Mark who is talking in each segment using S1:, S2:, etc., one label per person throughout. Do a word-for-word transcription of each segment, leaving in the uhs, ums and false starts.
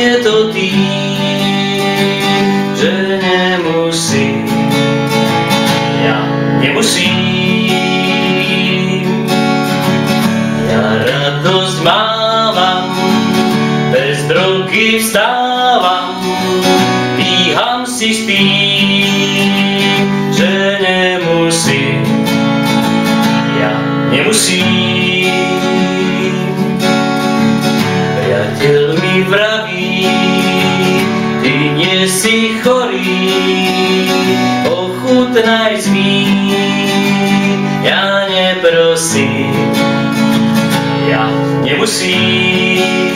S1: je to tým, že nemusím, ja nemusím. Ja radosť mávam, bez drogy vstávam, dýcham si s tým, že nemusím, ja nemusím. Priateľ mi vraví, ty nie si chorý, ochutnaj z vín, ja neprosím, ja nemusím.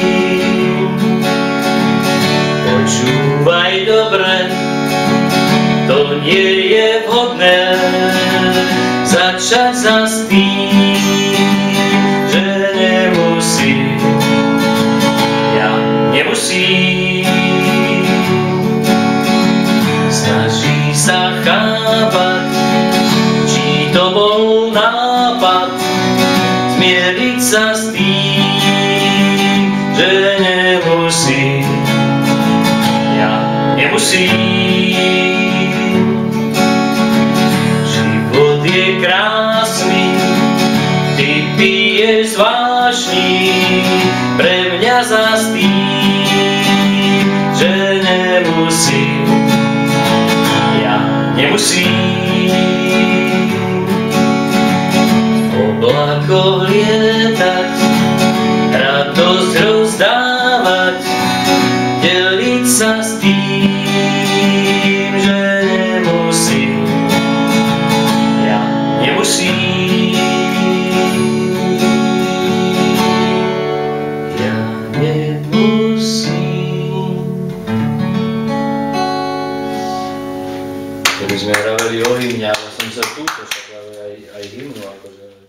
S1: Počúvaj dobre, to nie je vhodné začať zas tým, že nemusím, ja nemusím. Snaží sa chápať, či to bol nápad, zmieriť sa s tým, že nemusím, ja nemusím. Život je krásny, ty piješ z vášni, pre mňa zas tým, že nemusím, ja nemusím. V oblakoch lietať, radosť rozdávať, deliť sa s tým, že nemusím, ja nemusím. Ja nemusím. Keby sme hraveli o hymne, ale som sa túto, však ale aj, aj hymnu, akože